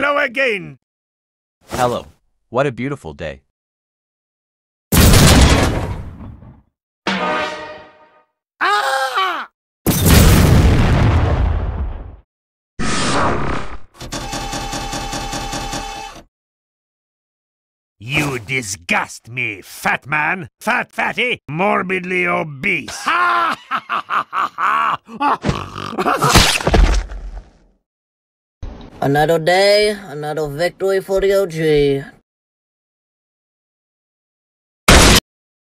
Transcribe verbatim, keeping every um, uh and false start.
Hello again. Hello. What a beautiful day. Ah! You disgust me, fat man. Fat fatty, morbidly obese. Ha ha ha ha ha! Another day, another victory for the O G.